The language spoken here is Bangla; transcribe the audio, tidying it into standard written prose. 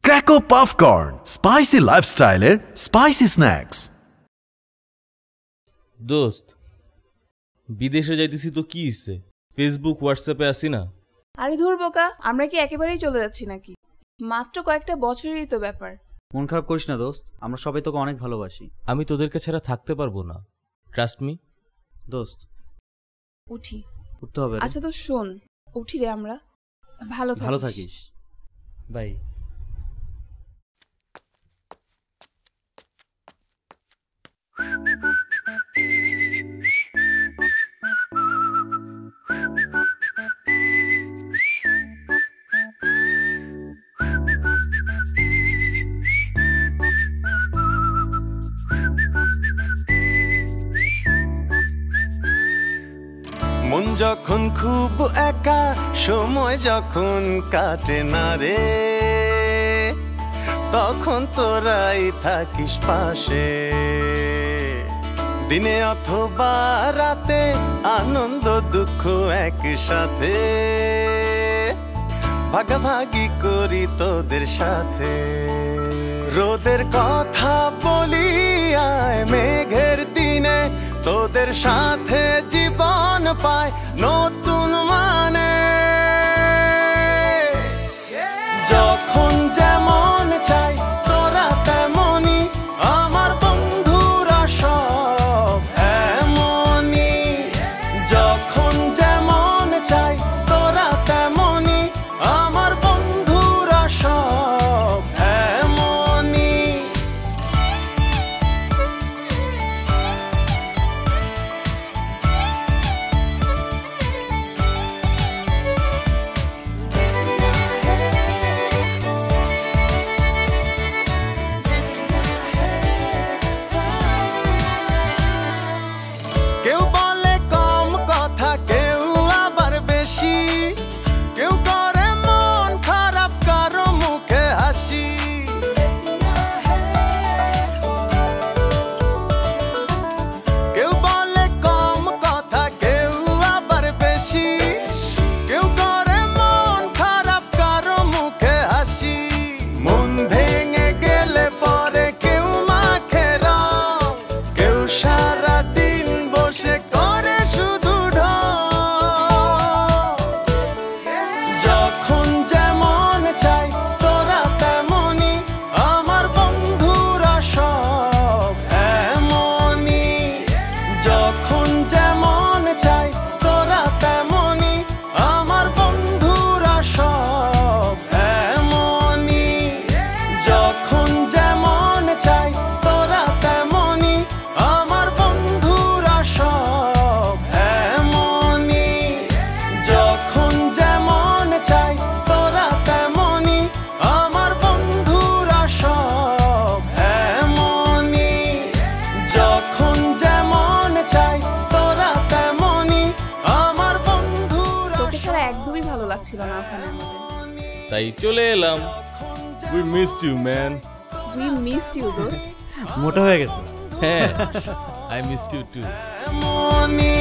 ক্র্যাকো পপকর্ন, স্পাইসি লাইফস্টাইলের স্পাইসি স্ন্যাক্স। দোস্ত, বিদেশে যাইতেছি তো কি ইচ্ছে, ফেসবুক হোয়াটসঅ্যাপে আসি না। আরে ধুর বোকা, আমরা কি একেবারেই চলে যাচ্ছি নাকি? মাত্র কয়েকটা বছরেরই তো ব্যাপার। মন খারাপ করিস না দোস্ত, আমরা সবাই তোকে অনেক ভালোবাসি। আমি তোদেরকে ছাড়া থাকতে পারবো না, ট্রাস্ট মি। দোস্ত উঠি, উঠতে হবে। আচ্ছা তো শোন, উঠি রে আমরা। ভালো থাকিস, বাই। মন যখন খুব একা, সময় যখন কাটে না রে, তখন তোরাই থাকিস পাশে। দিনে অথবা রাতে, আনন্দ দুঃখ একসাথে ভাগাভাগি করি তোদের সাথে। রোদের কথা বলি আয় মেঘের দিনে, তোদের সাথে জীবন পায় নতুন মানে। যখন যেমন চাই তোরা তেমনি, আমার বন্ধুরা সব এমনি। যখন যেমন চাই তোরা তেমনি, আমার বন্ধুরা সব এমনি। কেউ বলে কম কথা, কেউ আবার বেশি, কেউ করে মন খারাপ, কারো মুখে হাসি। কেউ বলে কম কথা, কেউ আবার বেশি, কেউ করে মন খারাপ, কারো মুখে হাসি। মন ভেঙে গেলে পরে কেউ মাখে রং, কেউ সারা দিন বসে করে শুধু ঢং। যখন যেমন চাই তোরা তেমনি, আমার বন্ধুরা সব এমনি। যখন যেমন চাই তোরা তেমনি, আমার বন্ধুরা সব এমনি। যখন যেমন চাই তোরা তেমনি, আমার বন্ধুরা সব এমনি। যখন যেমন চাই তোরা তেমনি, আমার বন্ধুরা সব এমনি। যখন যেমন চাই তোরা তেমনি, আমার বন্ধুরা। তোকে ছাড়া একদমই ভালো লাগছিল না ওখানে আমাদের। তাই চলে এলাম। We missed you man. We missed you দোস্ত। মোটা হয়ে গেছে। হ্যাঁ, আই মিসড ইউ টু। এমনি।